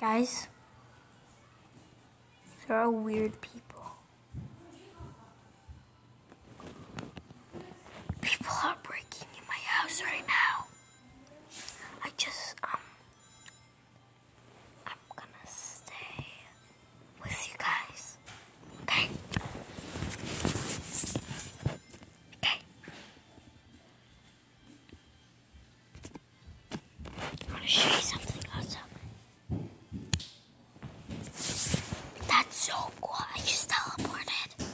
Guys, there are weird people. People are breaking in my house right now. I'm gonna stay with you guys. Okay? Okay. I wanna show you something also. That's so cool. I just teleported.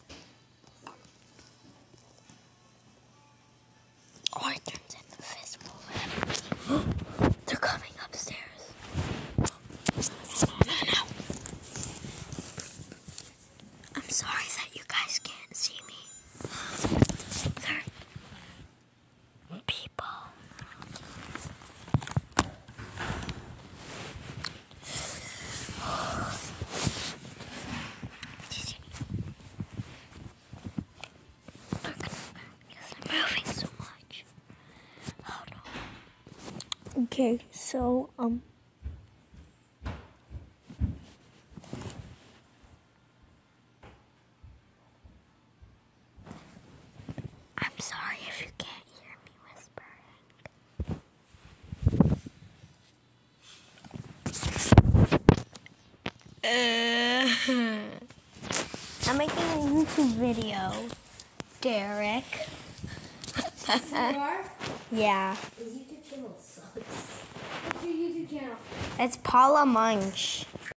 Or it turns into visible web. They're coming upstairs. No. I'm sorry that you guys can't see me. They're people. Moving so much. Oh no. Okay, so I'm sorry if you can't hear me whispering. I'm making a YouTube video, Derek. You are? Yeah. His YouTube channel sucks. What's your YouTube channel? It's Paula Munch.